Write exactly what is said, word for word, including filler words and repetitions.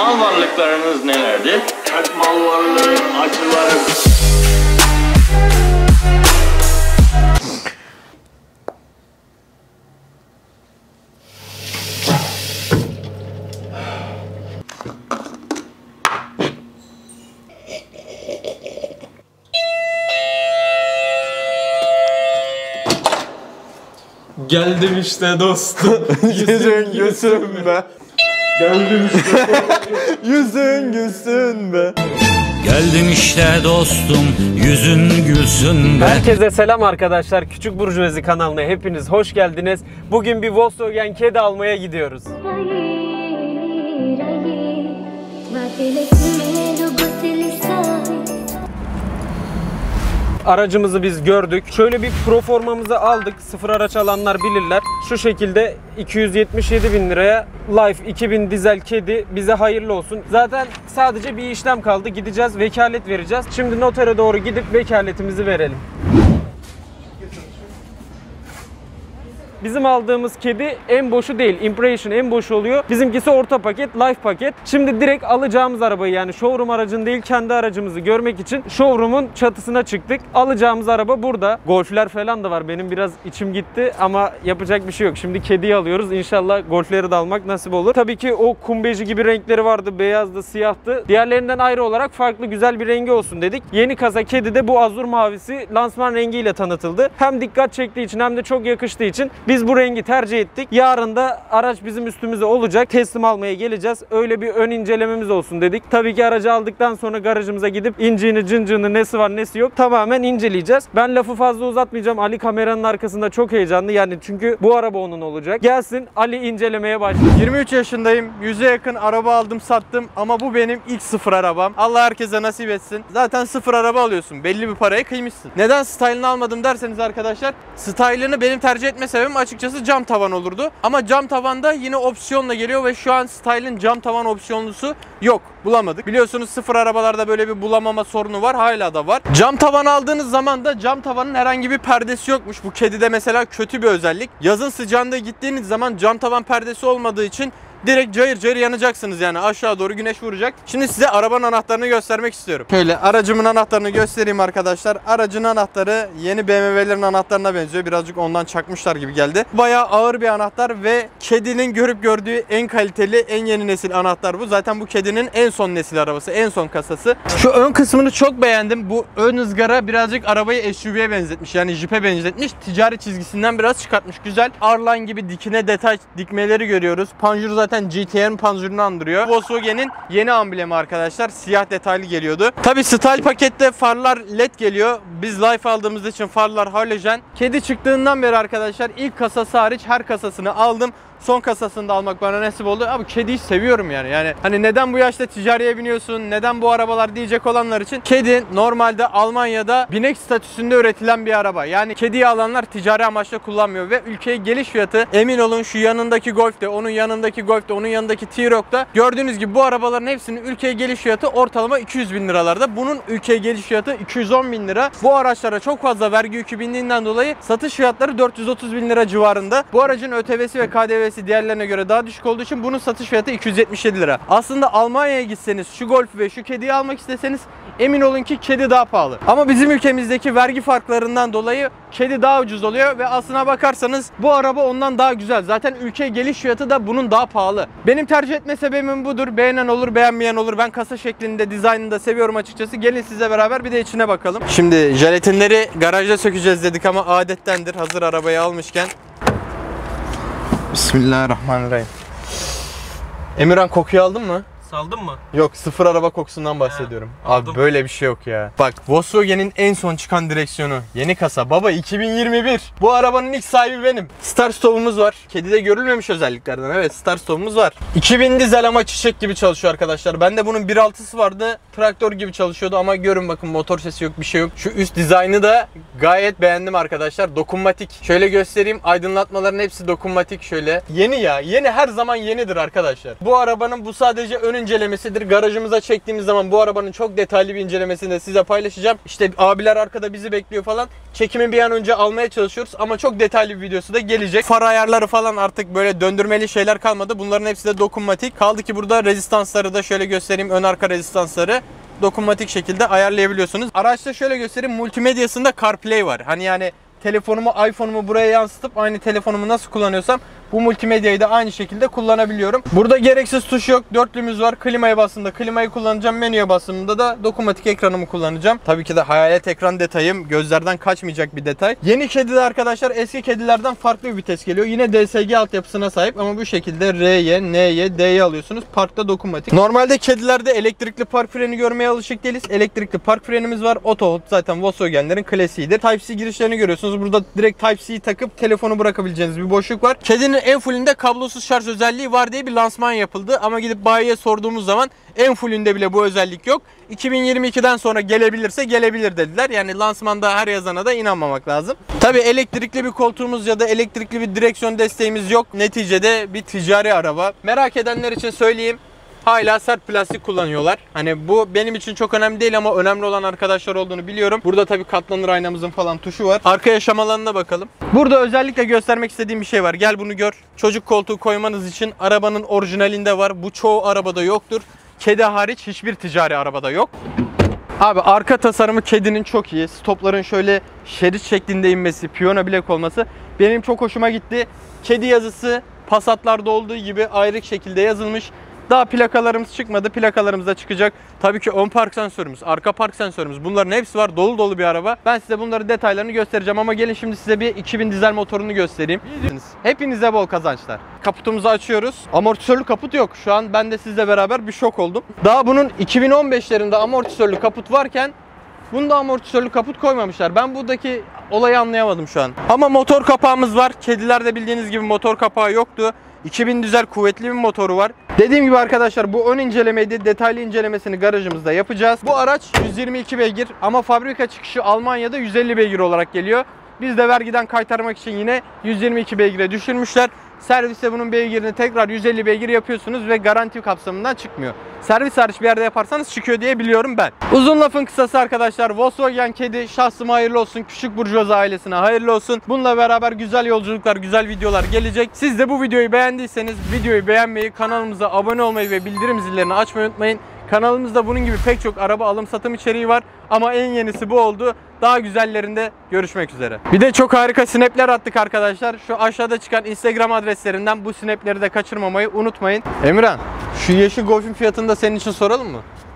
mal varlıklarınız nelerdir? Tek mal varlığı, acılarım. Geldim işte dostum. Yüzün gülsün be. Geldim işte. Yüzün gülsün be. Geldim işte dostum, yüzün gülsün be. Herkese selam arkadaşlar. Küçük Burjuvazi kanalına hepiniz hoş geldiniz. Bugün bir Volkswagen kedi almaya gidiyoruz. Aracımızı biz gördük. Şöyle bir pro formamızı aldık. Sıfır araç alanlar bilirler. Şu şekilde iki yüz yetmiş yedi bin liraya Life iki bin dizel kedi bize hayırlı olsun. Zaten sadece bir işlem kaldı. Gideceğiz, vekalet vereceğiz. Şimdi notere doğru gidip vekaletimizi verelim. Bizim aldığımız kedi en boşu değil. Impression en boşu oluyor. Bizimkisi orta paket, Life paket. Şimdi direkt alacağımız arabayı, yani showroom aracını değil kendi aracımızı görmek için showroom'un çatısına çıktık. Alacağımız araba burada. Golf'ler falan da var. Benim biraz içim gitti ama yapacak bir şey yok. Şimdi kediyi alıyoruz. İnşallah Golf'leri de almak nasip olur. Tabii ki o kumbeji gibi renkleri vardı. Beyazdı, siyahtı. Diğerlerinden ayrı olarak farklı güzel bir rengi olsun dedik. Yeni kasa kedi de bu azur mavisi lansman rengiyle tanıtıldı. Hem dikkat çektiği için hem de çok yakıştığı için biz bu rengi tercih ettik. Yarın da araç bizim üstümüze olacak. Teslim almaya geleceğiz. Öyle bir ön incelememiz olsun dedik. Tabii ki aracı aldıktan sonra garajımıza gidip inciğini, cıncığını, nesi var nesi yok tamamen inceleyeceğiz. Ben lafı fazla uzatmayacağım. Ali kameranın arkasında çok heyecanlı. Yani çünkü bu araba onun olacak. Gelsin Ali incelemeye başlayalım. yirmi üç yaşındayım. yüze yakın araba aldım sattım ama bu benim ilk sıfır arabam. Allah herkese nasip etsin. Zaten sıfır araba alıyorsun. Belli bir paraya kıymışsın. Neden style'ını almadım derseniz arkadaşlar, style'ını benim tercih etme sebebim açıkçası cam tavan olurdu. Ama cam tavanda yine opsiyonla geliyor ve şu an style'ın cam tavan opsiyonlusu yok. Bulamadık. Biliyorsunuz sıfır arabalarda böyle bir bulamama sorunu var. Hala da var. Cam tavan aldığınız zaman da cam tavanın herhangi bir perdesi yokmuş. Bu kedide mesela kötü bir özellik. Yazın sıcağında gittiğiniz zaman cam tavan perdesi olmadığı için direkt cayır cayır yanacaksınız, yani aşağı doğru güneş vuracak. Şimdi size arabanın anahtarını göstermek istiyorum. Şöyle aracımın anahtarını göstereyim arkadaşlar. Aracın anahtarı yeni B M W'lerin anahtarına benziyor. Birazcık ondan çakmışlar gibi geldi. Bayağı ağır bir anahtar ve kedinin görüp gördüğü en kaliteli, en yeni nesil anahtar bu. Zaten bu kedinin en son nesil arabası, en son kasası. Şu ön kısmını çok beğendim. Bu ön ızgara birazcık arabayı S U V'ye benzetmiş. Yani Jeep'e benzetmiş. Ticari çizgisinden biraz çıkartmış. Güzel. R-Line gibi dikine detay dikmeleri görüyoruz. Panjur zaten Zaten G T R'nin panjurunu andırıyor. Volkswagen'in yeni amblemi arkadaşlar. Siyah detaylı geliyordu. Tabi style pakette farlar led geliyor. Biz Life aldığımız için farlar halojen. Kedi çıktığından beri arkadaşlar ilk kasası hariç her kasasını aldım. Son kasasını da almak bana nasip oldu. Abi kediyi seviyorum yani. Yani hani neden bu yaşta ticariye biniyorsun? Neden bu arabalar diyecek olanlar için. Kedi normalde Almanya'da binek statüsünde üretilen bir araba. Yani kediyi alanlar ticari amaçla kullanmıyor ve ülkeye geliş fiyatı, emin olun şu yanındaki Golf'te, onun yanındaki Golf'te, onun yanındaki T-Roc'ta gördüğünüz gibi bu arabaların hepsinin ülkeye geliş fiyatı ortalama iki yüz bin liralarda. Bunun ülkeye geliş fiyatı iki yüz on bin lira. Bu araçlara çok fazla vergi yükü bindiğinden dolayı satış fiyatları dört yüz otuz bin lira civarında. Bu aracın ÖTV'si ve K D V'si diğerlerine göre daha düşük olduğu için bunun satış fiyatı iki yüz yetmiş yedi lira. Aslında Almanya'ya gitseniz şu Golf ve şu kediyi almak isteseniz emin olun ki kedi daha pahalı. Ama bizim ülkemizdeki vergi farklarından dolayı kedi daha ucuz oluyor ve aslına bakarsanız bu araba ondan daha güzel. Zaten ülkeye geliş fiyatı da bunun daha pahalı. Benim tercih etme sebebim budur. Beğenen olur, beğenmeyen olur. Ben kasa şeklinde, dizaynını da seviyorum açıkçası. Gelin size beraber bir de içine bakalım. Şimdi jelatinleri garajda sökeceğiz dedik ama adettendir hazır arabayı almışken. Bismillahirrahmanirrahim. Emirhan, kokuyu aldın mı? Saldın mı? Yok, sıfır araba kokusundan bahsediyorum. He, abi böyle bir şey yok ya. Bak, Volkswagen'in en son çıkan direksiyonu. Yeni kasa. Baba iki bin yirmi bir. Bu arabanın ilk sahibi benim. Start stop'umuz var. Kedide görülmemiş özelliklerden. Evet, start stop'umuz var. iki bin dizel ama çiçek gibi çalışıyor arkadaşlar. Bende bunun bir altısı vardı. Traktör gibi çalışıyordu ama görün bakın, motor sesi yok, bir şey yok. Şu üst dizaynı da gayet beğendim arkadaşlar. Dokunmatik. Şöyle göstereyim. Aydınlatmaların hepsi dokunmatik şöyle. Yeni ya. Yeni her zaman yenidir arkadaşlar. Bu arabanın bu sadece ön incelemesidir. Garajımıza çektiğimiz zaman bu arabanın çok detaylı bir incelemesini de size paylaşacağım. İşte abiler arkada bizi bekliyor falan. Çekimi bir an önce almaya çalışıyoruz ama çok detaylı bir videosu da gelecek. Far ayarları falan artık böyle döndürmeli şeyler kalmadı. Bunların hepsi de dokunmatik. Kaldı ki burada rezistansları da şöyle göstereyim. Ön arka rezistansları dokunmatik şekilde ayarlayabiliyorsunuz. Araçta şöyle göstereyim. Multimedyasında CarPlay var. Hani yani telefonumu, iPhone'umu buraya yansıtıp aynı telefonumu nasıl kullanıyorsam bu multimedyayı da aynı şekilde kullanabiliyorum. Burada gereksiz tuş yok. Dörtlümüz var. Klimaya bastığımda klimayı kullanacağım. Menüye bastığımda da dokunmatik ekranımı kullanacağım. Tabii ki de hayalet ekran detayım gözlerden kaçmayacak bir detay. Yeni kedide arkadaşlar eski kedilerden farklı bir vites geliyor. Yine D S G altyapısına sahip ama bu şekilde R'ye, N'ye, D'ye alıyorsunuz. Parkta dokunmatik. Normalde kedilerde elektrikli park freni görmeye alışık değiliz. Elektrikli park frenimiz var. Auto Hold zaten Volkswagen'lerin klasiğidir. Type-C girişlerini görüyorsunuz. Burada direkt Type-C'yi takıp telefonu bırakabileceğiniz bir boşluk var. Kedinin en fullünde kablosuz şarj özelliği var diye bir lansman yapıldı ama gidip bayiye sorduğumuz zaman en fullünde bile bu özellik yok. iki bin yirmi ikiden sonra gelebilirse gelebilir dediler. Yani lansmanda her yazana da inanmamak lazım. Tabii elektrikli bir koltuğumuz ya da elektrikli bir direksiyon desteğimiz yok. Neticede bir ticari araba. Merak edenler için söyleyeyim. Hala sert plastik kullanıyorlar. Hani bu benim için çok önemli değil ama önemli olan arkadaşlar olduğunu biliyorum. Burada tabii katlanır aynamızın falan tuşu var. Arka yaşam alanına bakalım. Burada özellikle göstermek istediğim bir şey var. Gel bunu gör. Çocuk koltuğu koymanız için arabanın orijinalinde var. Bu çoğu arabada yoktur. Kedi hariç hiçbir ticari arabada yok. Abi arka tasarımı kedinin çok iyi. Stopların şöyle şerit şeklinde inmesi, piyano bilek olması benim çok hoşuma gitti. Kedi yazısı Passat'larda olduğu gibi ayrık şekilde yazılmış. Daha plakalarımız çıkmadı. Plakalarımız da çıkacak. Tabii ki ön park sensörümüz, arka park sensörümüz. Bunların hepsi var. Dolu dolu bir araba. Ben size bunların detaylarını göstereceğim ama gelin şimdi size bir iki bin dizel motorunu göstereyim. Hepinize bol kazançlar. Kaputumuzu açıyoruz. Amortisörlü kaput yok. Şu an ben de sizle beraber bir şok oldum. Daha bunun iki bin on beşlerinde amortisörlü kaput varken bunda amortisörlü kaput koymamışlar. Ben buradaki olayı anlayamadım şu an. Ama motor kapağımız var. Kedilerde bildiğiniz gibi motor kapağı yoktu. iki bin dizel kuvvetli bir motoru var. Dediğim gibi arkadaşlar bu ön incelemeydi. Detaylı incelemesini garajımızda yapacağız. Bu araç yüz yirmi iki beygir ama fabrika çıkışı Almanya'da yüz elli beygir olarak geliyor. Biz de vergiden kaytarmak için yine yüz yirmi iki beygire düşürmüşler. Serviste bunun beygirini tekrar yüz elli beygir yapıyorsunuz ve garanti kapsamından çıkmıyor. Servis hariç bir yerde yaparsanız çıkıyor diye biliyorum ben. Uzun lafın kısası arkadaşlar, Volkswagen kedi şahsıma hayırlı olsun. Küçük Burjuvazi ailesine hayırlı olsun. Bununla beraber güzel yolculuklar, güzel videolar gelecek. Siz de bu videoyu beğendiyseniz videoyu beğenmeyi, kanalımıza abone olmayı ve bildirim zillerini açmayı unutmayın. Kanalımızda bunun gibi pek çok araba alım satım içeriği var ama en yenisi bu oldu. Daha güzellerinde görüşmek üzere. Bir de çok harika snapler attık arkadaşlar. Şu aşağıda çıkan Instagram adreslerinden bu snapleri de kaçırmamayı unutmayın. Emirhan, şu yeşil Golf'ün fiyatını da senin için soralım mı?